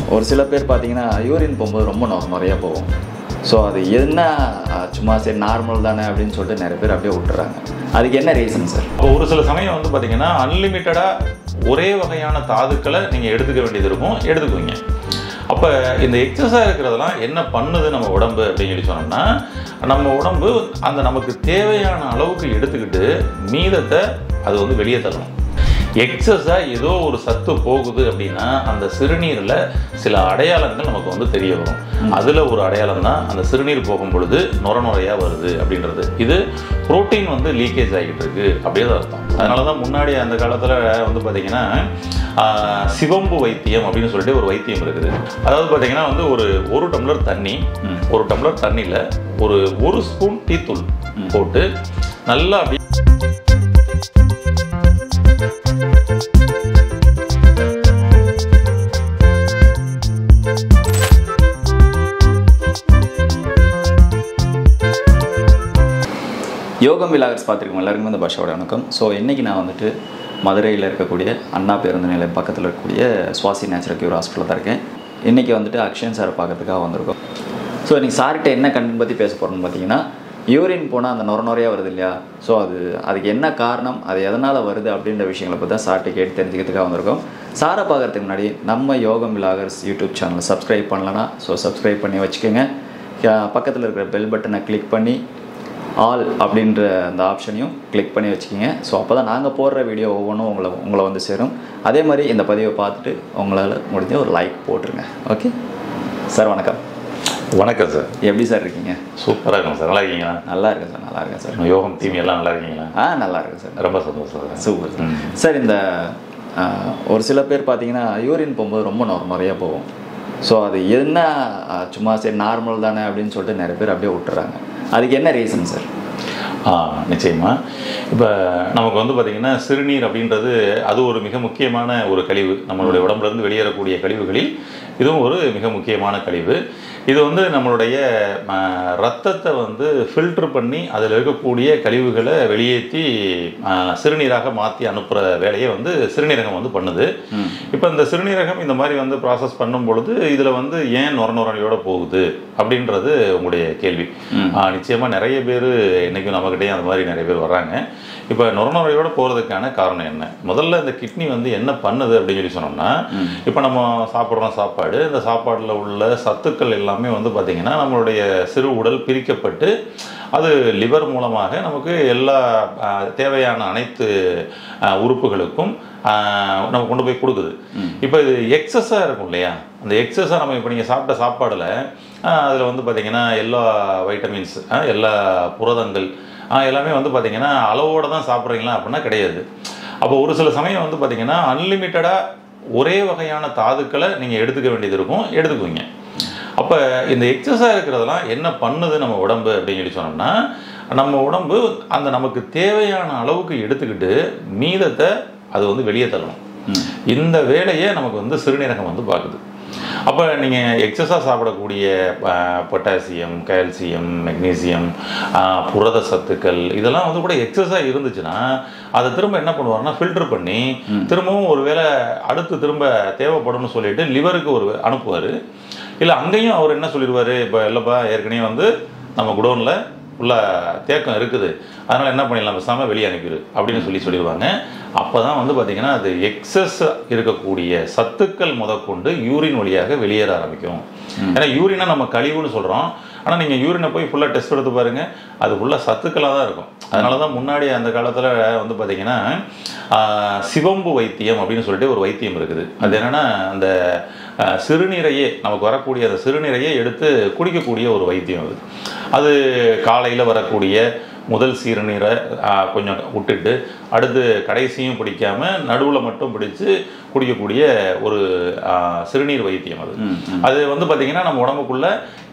ஒரு சில பேர் பார்த்தீங்கன்னா யூரின் போகும்போது ரொம்ப நிறையா போகும். ஸோ அது என்ன சும்மா சரி நார்மல் தானே அப்படின்னு சொல்லிட்டு நிறைய பேர் அப்படியே விட்டுறாங்க. அதுக்கு என்ன ரீசன் சார்? இப்போ ஒரு சில சமயம் வந்து பார்த்தீங்கன்னா அன்லிமிட்டடாக ஒரே வகையான தாதுக்களை நீங்கள் எடுத்துக்க வேண்டியது இருக்கும், எடுத்துக்குவீங்க. அப்போ இந்த எக்ஸஸாக இருக்கிறதெல்லாம் என்ன பண்ணுது நம்ம உடம்பு அப்படின்னு சொல்லி சொன்னோம்னா, நம்ம உடம்பு அந்த நமக்கு தேவையான அளவுக்கு எடுத்துக்கிட்டு மீதத்தை அது வந்து வெளியே தள்ளணும். எக்ஸஸாக ஏதோ ஒரு சத்து போகுது அப்படின்னா அந்த சிறுநீரில் சில அடையாளங்கள் நமக்கு வந்து தெரிய வரும். அதில் ஒரு அடையாளம் தான் அந்த சிறுநீர் போகும் பொழுது நுரையாக வருது அப்படின்றது. இது புரோட்டீன் வந்து லீக்கேஜ் ஆகிட்டு இருக்கு அப்படியே தான் அர்த்தம். அதனால தான் முன்னாடி அந்த காலத்தில் வந்து பார்த்திங்கன்னா சிவம்பு வைத்தியம் அப்படின்னு சொல்லிட்டு ஒரு வைத்தியம் இருக்குது. அதாவது பார்த்திங்கன்னா வந்து ஒரு டம்ளர் தண்ணி, ஒரு டம்ளர் தண்ணியில் ஒரு ஸ்பூன் டீத்தூள் போட்டு நல்லா அப்படியே யோகம் விலாகர்ஸ் பார்த்துருக்கோம் எல்லாருக்குமே இந்த பாஷாவோட வணக்கம். ஸோ இன்றைக்கி நான் வந்துட்டு மதுரையில் இருக்கக்கூடிய அண்ணா பேருந்து நிலையம் பக்கத்தில் இருக்கக்கூடிய சுவாசி நேச்சுரல் கியூர் ஹாஸ்பிட்டலில் தான் இருக்கேன். இன்றைக்கி வந்துட்டு அக்ஷயன் சாரை பார்க்கறதுக்காக வந்திருக்கோம். ஸோ இன்றைக்கி சார்கிட்ட என்ன கண்டென்ட் பற்றி பேச போகிறோம்னு பார்த்தீங்கன்னா, யூரின் போனால் அந்த நுரையாக வருது இல்லையா, ஸோ அதுக்கு என்ன காரணம், அது எதனால் வருது அப்படின்ற விஷயங்களை பற்றி தான் சார்கிட்ட கேட்டு தெரிஞ்சுக்கிறதுக்காக வந்திருக்கோம். சாரை பார்க்குறதுக்கு முன்னாடி நம்ம யோகம் விலாகர்ஸ் யூடியூப் சேனலை சப்ஸ்கிரைப் பண்ணலன்னா சப்ஸ்கிரைப் பண்ணி வச்சுக்கோங்க. பக்கத்தில் இருக்கிற பெல் பட்டனை கிளிக் பண்ணி ஆல் அப்படின்ற அந்த ஆப்ஷனையும் கிளிக் பண்ணி வச்சுக்கிங்க. ஸோ அப்போ தான் நாங்கள் போடுற வீடியோ ஒவ்வொன்றும் உங்களை வந்து சேரும். அதே மாதிரி இந்த பதிவை பார்த்துட்டு உங்களால் முடிஞ்ச ஒரு லைக் போட்டுருங்க. ஓகே சார், வணக்கம். வணக்கம் சார். எப்படி சார் இருக்கீங்க? சூப்பராக இருக்கும் சார். நல்லா இருக்கீங்களா? நல்லா இருக்கேன் சார். நல்லா இருக்கேன் சார். யோகம் டீம் எல்லாம் நல்லா இருக்கீங்களா? நல்லா இருக்கேன் சார். ரொம்ப சந்தோஷம் சார். Super sir. சார், இந்த ஒரு சில பேர் பார்த்தீங்கன்னா யூரின் போகும்போது ரொம்ப நிறையா போகும். ஸோ அது என்ன சும்மா சரி நார்மல் தானே அப்படின்னு சொல்லிட்டு நிறைய பேர் அப்படியே விட்டுறாங்க. அதுக்கு என்ன ரீசன் சார்? நிச்சயமாக இப்போ நமக்கு வந்து பார்த்திங்கன்னா சிறுநீர் அப்படின்றது அது ஒரு மிக முக்கியமான ஒரு கழிவு. நம்மளுடைய உடம்புலேருந்து வெளியேறக்கூடிய கழிவுகளில் இதுவும் ஒரு மிக முக்கியமான கழிவு. இது வந்து நம்மளுடைய ரத்தத்தை வந்து ஃபில்ட்ரு பண்ணி அதில் இருக்கக்கூடிய கழிவுகளை வெளியேற்றி சிறுநீராக மாற்றி அனுப்புகிற வேலையை வந்து சிறுநீரகம் வந்து பண்ணுது. இப்போ இந்த சிறுநீரகம் இந்த மாதிரி வந்து ப்ராசஸ் பண்ணும் பொழுது இதில் வந்து ஏன் நுரையோடு போகுது அப்படின்றது உங்களுடைய கேள்வி. நிச்சயமாக நிறைய பேர் இன்றைக்கும் நம்மக்கிட்டே அந்த மாதிரி நிறைய பேர் வர்றாங்க. இப்போ நுரையோடு போகிறதுக்கான காரணம் என்ன? முதல்ல இந்த கிட்னி வந்து என்ன பண்ணுது அப்படின்னு சொல்லி சொன்னோம்னா, இப்போ நம்ம சாப்பிட்றோம் சாப்பாடு, இந்த சாப்பாடில் உள்ள சத்துக்கள் எல்லாமே வந்து பார்த்திங்கன்னா நம்மளுடைய சிறு உடல் பிரிக்கப்பட்டு அது லிவர் மூலமாக நமக்கு எல்லா தேவையான அனைத்து உறுப்புகளுக்கும் நம்ம கொண்டு போய் கொடுக்குது. இப்போ இது எக்ஸஸாக இருக்கும் இல்லையா, அந்த எக்ஸஸாக நம்ம இப்போ நீங்கள் சாப்பிட்ட சாப்பாடில் அதில் வந்து பார்த்திங்கன்னா எல்லா வைட்டமின்ஸ், எல்லா புரதங்கள் எல்லாமே வந்து பார்த்திங்கன்னா அளவோடு தான் சாப்பிட்றீங்களா அப்படின்னா கிடையாது. அப்போ ஒரு சில சமயம் வந்து பார்த்திங்கன்னா அன்லிமிட்டடாக ஒரே வகையான தாதுக்களை நீங்கள் எடுத்துக்க வேண்டியது இருக்கும், எடுத்துக்குவீங்க. அப்போ இந்த எக்ஸஸாக இருக்கிறதெல்லாம் என்ன பண்ணுது நம்ம உடம்பு அப்படின்னு சொல்லி சொன்னோம்னா, நம்ம உடம்பு அந்த நமக்கு தேவையான அளவுக்கு எடுத்துக்கிட்டு மீதத்தை அது வந்து வெளியே தள்ளணும். இந்த வேலையை நமக்கு வந்து சிறுநீரகம் வந்து பார்க்குது. அப்போ நீங்கள் எக்ஸஸாக சாப்பிடக்கூடிய பொட்டாசியம், கால்சியம், மெக்னீசியம், புரத சத்துக்கள் இதெல்லாம் வந்து கூட எக்ஸஸாக இருந்துச்சுன்னா அதை திரும்ப என்ன பண்ணுவார்னா ஃபில்டர் பண்ணி திரும்பவும் ஒரு வேளை அடுத்து திரும்ப தேவைப்படும்னு சொல்லிட்டு லிவருக்கு ஒரு அனுப்புவார். இல்லை அங்கேயும் அவர் என்ன சொல்லிடுவார், இப்போ இல்லைப்பா ஏற்கனவே வந்து நம்ம குடோனில் உள்ள தேக்கம் இருக்குது, அதனால் என்ன பண்ணிடலாம் பேசாமல் வெளியே அனுப்பிடு அப்படின்னு சொல்லிடுவாங்க. அப்போ தான் வந்து பார்த்திங்கன்னா அது எக்ஸஸ் இருக்கக்கூடிய சத்துக்கள் முதற்கொண்டு யூரின் வழியாக வெளியேற ஆரம்பிக்கும். ஏன்னா யூரினை நம்ம கழிவுன்னு சொல்கிறோம், ஆனால் நீங்கள் யூரினை போய் ஃபுல்லாக டெஸ்ட் எடுத்து பாருங்கள், அது ஃபுல்லாக சத்துக்களாக தான் இருக்கும். அதனால தான் முன்னாடி அந்த காலத்தில் வந்து பார்த்திங்கன்னா சிவம்பு வைத்தியம் அப்படின்னு சொல்லிட்டு ஒரு வைத்தியம் இருக்குது. அது என்னென்னா அந்த சிறுநீரையே நமக்கு வரக்கூடிய அந்த சிறுநீரையே எடுத்து குடிக்கக்கூடிய ஒரு வைத்தியம் அது. அது காலையில் வரக்கூடிய முதல் சிறுநீரை கொஞ்சம் விட்டுட்டு அடுத்து கடைசியும் பிடிக்காமல் நடுவில் மட்டும் பிடிச்சு குடிக்கக்கூடிய ஒரு சிறுநீர் வைத்தியம் அது. அது வந்து பார்த்திங்கன்னா நம்ம உடம்புக்குள்ள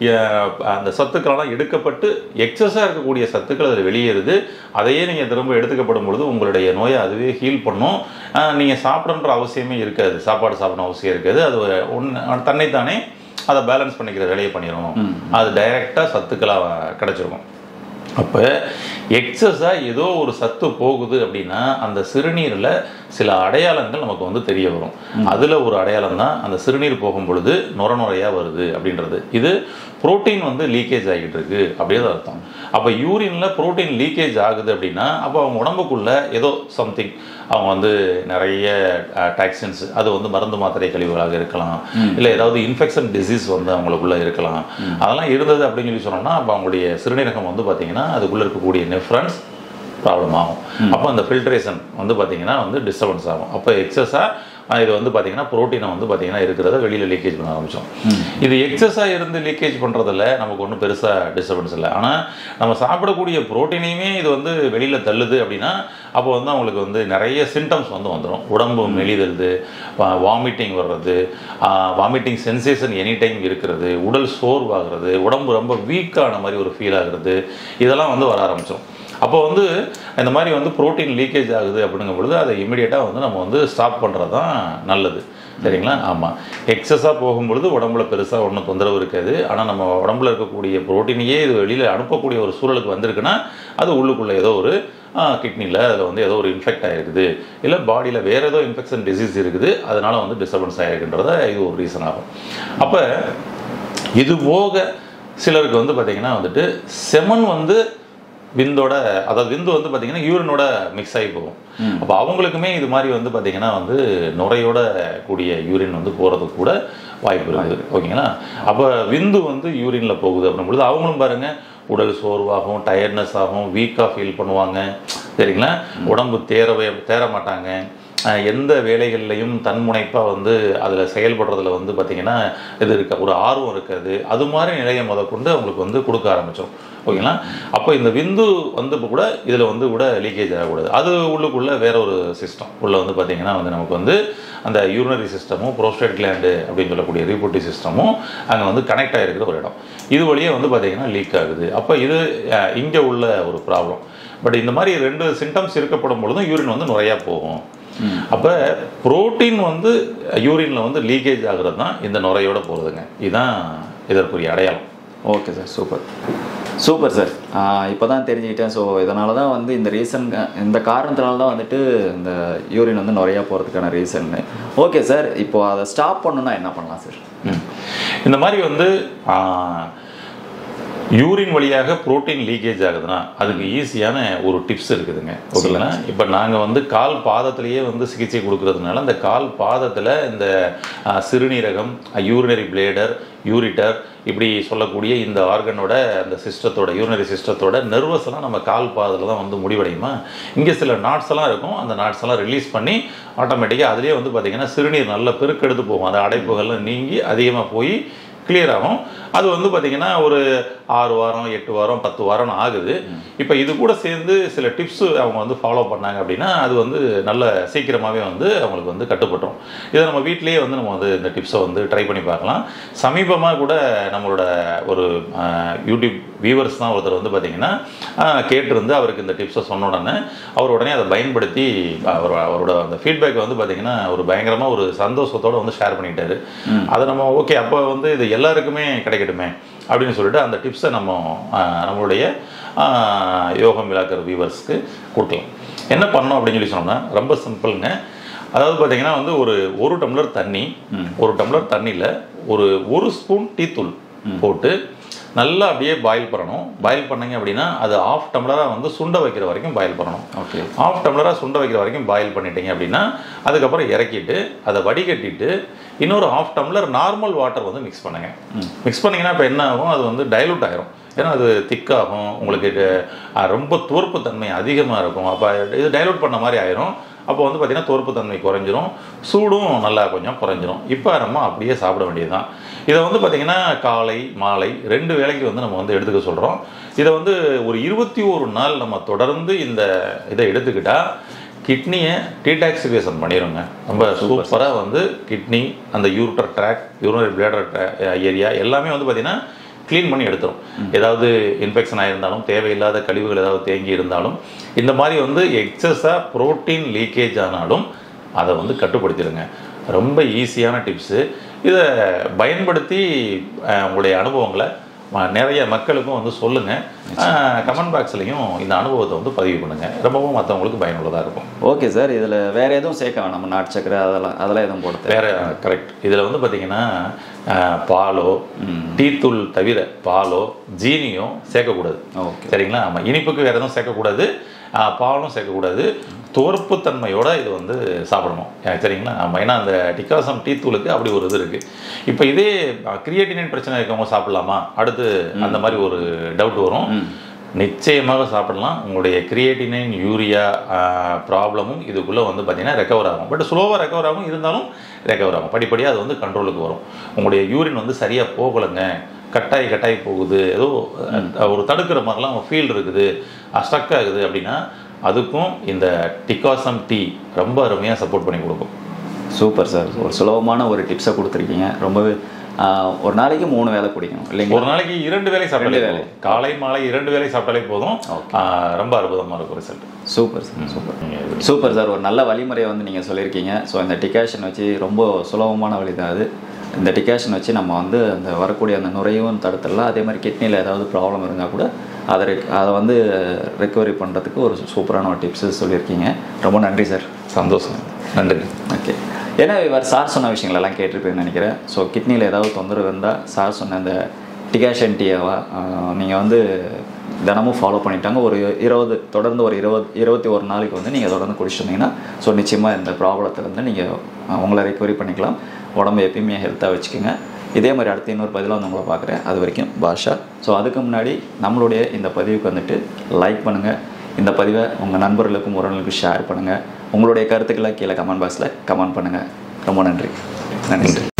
அந்த சத்துக்களெல்லாம் எடுக்கப்பட்டு எக்ஸஸாக இருக்கக்கூடிய சத்துக்கள் அதில் வெளியேறுது. அதையே நீங்கள் திரும்ப எடுத்துக்கப்படும் பொழுது உங்களுடைய நோயை அதுவே ஹீல் பண்ணும். நீங்கள் சாப்பிடன்ற அவசியமே இருக்காது, சாப்பாடு சாப்பிடணும் அவசியம் இருக்காது. அது தன்னைத்தானே அதை பேலன்ஸ் பண்ணிக்கிற வேலையை பண்ணிடணும். அது டைரெக்டாக சத்துக்களாக கிடச்சிருக்கும். அப்போ எக்ஸஸாக ஏதோ ஒரு சத்து போகுது அப்படின்னா அந்த சிறுநீரில் சில அடையாளங்கள் நமக்கு வந்து தெரிய வரும். அதில் ஒரு அடையாளம் தான் அந்த சிறுநீர் போகும் பொழுது நுரையாக வருது அப்படின்றது. இது புரோட்டீன் வந்து லீக்கேஜ் ஆகிட்டு இருக்கு அப்படின்னு அர்த்தம். அப்போ யூரினில் புரோட்டீன் லீக்கேஜ் ஆகுது அப்படின்னா அப்போ அவங்க உடம்புக்குள்ள ஏதோ சம்திங் அவங்க வந்து நிறைய டாக்ஸின்ஸ், அது வந்து மருந்து மாத்திரை கழிவுகளாக இருக்கலாம், இல்லை ஏதாவது இன்ஃபெக்ஷன் டிசீஸ் வந்து அவங்களுக்குள்ள இருக்கலாம். அதெல்லாம் இருந்தது அப்படின்னு சொல்லி சொன்னோம்னா அப்போ அவங்களுடைய சிறுநீரகம் வந்து பார்த்தீங்கன்னா அதுக்குள்ளே இருக்கக்கூடிய நெஃப்ரான்ஸ் ப்ராப்ளம் ஆகும். அப்போ அந்த ஃபில்ட்ரேஷன் வந்து பார்த்தீங்கன்னா வந்து டிஸ்டர்பன்ஸ் ஆகும். அப்போ எக்ஸஸாக இது வந்து பார்த்தீங்கன்னா புரோட்டீனை வந்து பார்த்தீங்கன்னா இருக்கிறத வெளியில் லீக்கேஜ் பண்ண ஆரம்பித்தோம். இது எக்ஸஸாக இருந்து லீக்கேஜ் பண்ணுறதில்ல நமக்கு ஒன்றும் பெருசாக டிஸ்டர்பன்ஸ் இல்லை. ஆனால் நம்ம சாப்பிடக்கூடிய புரோட்டீனையுமே இது வந்து வெளியில் தள்ளுது அப்படின்னா அப்போ வந்து அவங்களுக்கு வந்து நிறைய சிம்டம்ஸ் வந்து வந்துடும். உடம்பு மெலிதல்து, வாமிட்டிங் வர்றது, வாமிட்டிங் சென்சேஷன் எனி டைம் இருக்கிறது, உடல் சோர்வாகிறது, உடம்பு ரொம்ப வீக்கான மாதிரி ஒரு ஃபீல் ஆகுறது, இதெல்லாம் வந்து வர ஆரம்பித்தோம். அப்போ வந்து இந்த மாதிரி வந்து புரோட்டீன் லீக்கேஜ் ஆகுது அப்படிங்கும் பொழுது அதை இமீடியட்டாக வந்து நம்ம வந்து ஸ்டாப் பண்ணுறது தான் நல்லது. சரிங்களா? ஆமாம். எக்ஸஸாக போகும்பொழுது உடம்புல பெருசாக ஒன்றும் தொந்தரவு இருக்காது. ஆனால் நம்ம உடம்புல இருக்கக்கூடிய புரோட்டீனையே இது வெளியில் அனுப்பக்கூடிய ஒரு சூழலுக்கு வந்திருக்குன்னா அது உள்ளுக்குள்ளே ஏதோ ஒரு கிட்னியில் அதில் வந்து ஏதோ ஒரு இன்ஃபெக்ட் ஆகிருக்குது, இல்லை பாடியில் வேறு ஏதோ இன்ஃபெக்ஷன் டிசீஸ் இருக்குது, அதனால் வந்து டிஸ்டர்பன்ஸ் ஆகிருக்குன்றத இது ஒரு ரீசன் ஆகும். அப்போ இது போக சிலருக்கு வந்து பார்த்திங்கன்னா வந்துட்டு செமன் வந்து விந்தோட, அதாவது விந்து வந்து பார்த்திங்கன்னா யூரினோட மிக்ஸ் ஆகி போகும். அப்போ அவங்களுக்குமே இது மாதிரி வந்து பார்த்திங்கன்னா வந்து நுரையோட கூடிய யூரின் வந்து போகிறதுக்கு கூட வாய்ப்பு இருக்குது. ஓகேங்களா? அப்போ விந்து வந்து யூரினில் போகுது அப்படின் பொழுது அவங்களும் பாருங்கள் உடல் சோர்வாகும், டயர்ட்னஸ் ஆகும், வீக்காக ஃபீல் பண்ணுவாங்க. சரிங்களா? உடம்பு தேர மாட்டாங்க. எந்த வேலைகள்லையும் தன்முனைப்பாக வந்து அதில் செயல்படுறதுல வந்து பார்த்திங்கன்னா இது இருக்க ஒரு ஆர்வம் இருக்காது. அது மாதிரி நிலையை முதற்கொண்டு அவங்களுக்கு வந்து கொடுக்க ஆரம்பித்தோம். ஓகேங்களா? அப்போ இந்த விந்து வந்து இப்போ கூட இதில் வந்து கூட லீக்கேஜ் ஆகக்கூடாது. அது உள்ளுக்குள்ளே வேற ஒரு சிஸ்டம் உள்ளே வந்து பார்த்திங்கன்னா வந்து நமக்கு வந்து அந்த யூரினரி சிஸ்டமும் ப்ரோஸ்டேட் கிளாண்டு அப்படின்னு சொல்லக்கூடிய ரீப்ரொடக்டிவ் சிஸ்டமும் அங்கே வந்து கனெக்ட் ஆகிருக்கிற ஒரு இடம். இது வழியே வந்து பார்த்திங்கன்னா லீக் ஆகுது. அப்போ இது இங்கே உள்ள ஒரு ப்ராப்ளம். பட் இந்த மாதிரி 2 சிம்டம்ஸ் இருக்கப்படும் பொழுதும் யூரின் வந்து நிறையா போகும். அப்போ புரோட்டீன் வந்து யூரினில் வந்து லீக்கேஜ் ஆகுறது தான் இந்த நுரையோட போகிறதுங்க. இதுதான் இதற்குரிய அடையாளம். Okay sir, super super sir. இப்போ தான் தெரிஞ்சுக்கிட்டேன். ஸோ இதனால தான் வந்து இந்த காரணத்தினால தான் வந்துட்டு இந்த யூரின் வந்து நிறையா போகிறதுக்கான ரீசன்னு. ஓகே சார், இப்போ அதை ஸ்டாப் பண்ணணுன்னா என்ன பண்ணலாம் சார்? இந்த மாதிரி வந்து யூரின் வழியாக புரோட்டீன் லீக்கேஜ் ஆகுதுன்னா அதுக்கு ஈஸியான ஒரு டிப்ஸ் இருக்குதுங்க. ஓகேங்களா? இப்போ நாங்கள் வந்து கால் பாதத்திலேயே வந்து சிகிச்சை கொடுக்கறதுனால அந்த கால் பாதத்தில் இந்த சிறுநீரகம், யூரினரி பிளேடர், யூரிட்டர் இப்படி சொல்லக்கூடிய இந்த ஆர்கனோட அந்த சிஸ்டத்தோட யூரினரி சிஸ்டத்தோட நர்வஸ் எல்லாம் நம்ம கால் பாதத்தில் தான் வந்து முடிவடையுமா. இங்கே சில நாட்ஸ் எல்லாம் இருக்கும். அந்த நாட்ஸ் எல்லாம் ரிலீஸ் பண்ணி ஆட்டோமேட்டிக்காக அதிலே வந்து பார்த்திங்கன்னா சிறுநீர் நல்ல பெருக்கெடுத்து போகும். அந்த அடைப்புகள்லாம் நீங்கி அதிகமாக போய் கிளியர் ஆகும். அது வந்து பார்த்திங்கன்னா ஒரு 6 வாரம் 8 வாரம் 10 வாரம் ஆகுது. இப்போ இது கூட சேர்ந்து சில டிப்ஸு அவங்க வந்து ஃபாலோ பண்ணாங்க அப்படின்னா அது வந்து நல்ல சீக்கிரமாகவே வந்து அவங்களுக்கு வந்து கட்டுப்பட்டுரும். இதை நம்ம வீட்டிலேயே வந்து நம்ம வந்து இந்த டிப்ஸை வந்து ட்ரை பண்ணி பார்க்கலாம். சமீபமாக கூட நம்மளோட ஒரு யூடியூப் வியூவர்ஸ் தான் ஒருத்தர் வந்து பார்த்திங்கன்னா கேட்டிருந்து அவருக்கு இந்த டிப்ஸை சொன்ன உடனே அவர் உடனே அதை பயன்படுத்தி அவரோட அந்த ஃபீட்பேக்கை வந்து பார்த்திங்கன்னா ஒரு பயங்கரமாக ஒரு சந்தோஷத்தோடு வந்து ஷேர் பண்ணிட்டாரு. அதை நம்ம ஓகே அப்போ வந்து இது எல்லாருக்குமே கிடைக்கட்டுமே அப்படின்னு சொல்லிட்டு அந்த டிப்ஸை நம்மளுடைய யோகம் விழாக்கிற வியூவர்ஸ்க்கு கொடுக்கலாம். என்ன பண்ணணும் அப்படின்னு சொல்லி சொன்னோம்னா ரொம்ப சிம்பிளுங்க. அதாவது பார்த்தீங்கன்னா வந்து ஒரு டம்ளர் தண்ணி, ஒரு டம்ளர் தண்ணியில் ஒரு ஸ்பூன் டீத்தூள் போட்டு நல்லா அப்படியே பாயில் பண்ணணும். பாயில் பண்ணிங்க அப்படின்னா அது 1/2 டம்ளராக வந்து சுண்ட வைக்கிற வரைக்கும் பாயில் பண்ணணும். ஓகே, 1/2 டம்ளராக சுண்ட வைக்கிற வரைக்கும் பாயில் பண்ணிட்டீங்க அப்படின்னா அதுக்கப்புறம் இறக்கிட்டு அதை வடிகட்டிட்டு இன்னொரு 1/2 டம்ளர் நார்மல் வாட்டர் வந்து மிக்ஸ் பண்ணுங்கள். மிக்ஸ் பண்ணிங்கன்னா இப்போ என்ன ஆகும், அது வந்து டைலூட் ஆகிரும். ஏன்னா அது திக்காகும், உங்களுக்கு ரொம்ப துவர்ப்பு தன்மை அதிகமாக இருக்கும். அப்போ இது டைலூட் பண்ண மாதிரி ஆயிரும். அப்போ வந்து பார்த்திங்கன்னா துவர்ப்பு தன்மை குறைஞ்சிரும், சூடும் நல்லா கொஞ்சம் குறைஞ்சிரும். இப்போ நம்ம அப்படியே சாப்பிட வேண்டியது தான். இதை வந்து பார்த்திங்கன்னா காலை மாலை 2 வேளைக்கு வந்து நம்ம வந்து எடுத்துக்க சொல்கிறோம். இதை வந்து ஒரு 21 நாள் நம்ம தொடர்ந்து இதை எடுத்துக்கிட்டால் கிட்னியை டீடாக்சிஃபிகேஷன் பண்ணிடுங்க. ரொம்ப சூப்பராக வந்து கிட்னி, அந்த ureter track, urinary bladder area எல்லாமே வந்து பார்த்திங்கன்னா க்ளீன் பண்ணி எடுத்துரும். ஏதாவது இன்ஃபெக்ஷன் ஆகிருந்தாலும், தேவையில்லாத கழிவுகள் ஏதாவது தேங்கி இருந்தாலும், இந்த மாதிரி வந்து எக்ஸஸாக புரோட்டீன் லீக்கேஜ் ஆனாலும் அதை வந்து கட்டுப்படுத்திடுங்க. ரொம்ப ஈஸியான டிப்ஸு. இதை பயன்படுத்தி உங்களுடைய அனுபவங்களை நிறைய மக்களுக்கும் வந்து சொல்லுங்கள். கமெண்ட் பாக்ஸ்லையும் இந்த அனுபவத்தை வந்து பதிவு பண்ணுங்கள். ரொம்பவும் மற்றவங்களுக்கு பயனுள்ளதாக இருக்கும். Okay sir. இதில் வேறு எதுவும் சேர்க்க வேணாம், நம்ம நாட்டு சக்கரை அதெல்லாம் எதுவும் போடுறது வேறு? கரெக்ட். இதில் வந்து பார்த்திங்கன்னா பாலோ, டீத்தூள் தவிர பாலோ ஜீனியும் சேர்க்கக்கூடாது. ஓகே, சரிங்களா? நம்ம இனிப்புக்கு வேறு எதுவும் சேர்க்கக்கூடாது, பாலும் சேர்க்கக்கூடாது. துவர்ப்புத்தன்மையோடு இது வந்து சாப்பிடணும். சரிங்களா? நம்ம ஏன்னா அந்த டிகாசம் டீத்தூளுக்கு அப்படி ஒரு இது இருக்குது. இப்போ இதே கிரியேட்டினின் பிரச்சனை இருக்கவங்க சாப்பிட்லாமா அடுத்து அந்த மாதிரி ஒரு டவுட் வரும். நிச்சயமாக சாப்பிடலாம். உங்களுடைய கிரியேட்டினின் யூரியா ப்ராப்ளமும் இதுக்குள்ளே வந்து பார்த்திங்கன்னா ரெக்கவர் ஆகும். பட் ஸ்லோவாக ரெக்கவர் ஆகும், இருந்தாலும் ரெக்கவர் ஆகும். படிப்படியாக அது வந்து கண்ட்ரோலுக்கு வரும். உங்களுடைய யூரின் வந்து சரியாக போகலைங்க, கட்டாயி போகுது, ஏதோ ஒரு தடுக்கிற மாதிரிலாம் ஃபீல் இருக்குது, ஸ்டக் ஆகுது அப்படின்னா அதுக்கும் இந்த டிகாசம் டீ ரொம்ப அருமையாக சப்போர்ட் பண்ணி கொடுக்கும். Super sir. ஒரு சுலபமான ஒரு டிப்ஸை கொடுத்துருக்கீங்க. ரொம்பவே ஒரு நாளைக்கு 3 வேளை குடிக்கணும் இல்லைங்க? ஒரு நாளைக்கு 2 வேளை சாப்பிட்டாலே, காலை மாலை 2 வேளை சாப்பிட்டாலே போதும். ரொம்ப அற்புதமாக இருக்கும் result. Super sir, super sir. ஒரு நல்ல வழிமுறையை வந்து நீங்கள் சொல்லியிருக்கீங்க. ஸோ இந்த டிகாஷன் வச்சு ரொம்ப சுலபமான வழி தான் அது. இந்த டிகாஷன் வச்சு நம்ம வந்து அந்த வரக்கூடிய அந்த நுரையும் தடுத்துடலாம். அதே மாதிரி கிட்னியில் ஏதாவது ப்ராப்ளம் இருந்தால் கூட அதை வந்து ரெக்கவரி பண்ணுறதுக்கு ஒரு சூப்பரான ஒரு டிப்ஸு சொல்லியிருக்கீங்க. ரொம்ப நன்றி சார். சந்தோஷம். நன்றி. ஓகே. ஏன்னா இவர் சார் சொன்ன விஷயங்களெல்லாம் கேட்டிருப்பேன்னு நினைக்கிறேன். ஸோ கிட்னியில் ஏதாவது தொந்தரவு இருந்தால் சார் சொன்ன அந்த டிகாஷன் டீயை நீங்கள் வந்து தினமும் ஃபாலோ பண்ணிட்டாங்க. தொடர்ந்து ஒரு 21 நாளைக்கு வந்து நீங்கள் தொடர்ந்து குடிச்சிட்டு வந்தீங்கன்னா ஸோ நிச்சயமாக இந்த ப்ராப்ளத்தை வந்து நீங்கள் உங்களை ரெக்கவரி பண்ணிக்கலாம். உடம்பு எப்பயுமே ஹெல்த்தாக வச்சுக்கோங்க. இதே மாதிரி அடுத்த இன்னொரு பதிலாக வந்து உங்களை பார்க்குறேன். அது வரைக்கும் பாஷா. ஸோ அதுக்கு முன்னாடி நம்மளுடைய இந்த பதிவுக்கு வந்துட்டு லைக் பண்ணுங்கள். இந்த பதிவை உங்கள் நண்பர்களுக்கும் உறவினர்களுக்கும் ஷேர் பண்ணுங்கள். உங்களுடைய கருத்துக்களை கீழே கமெண்ட் பாக்ஸில் கமெண்ட் பண்ணுங்கள். ரொம்ப நன்றி.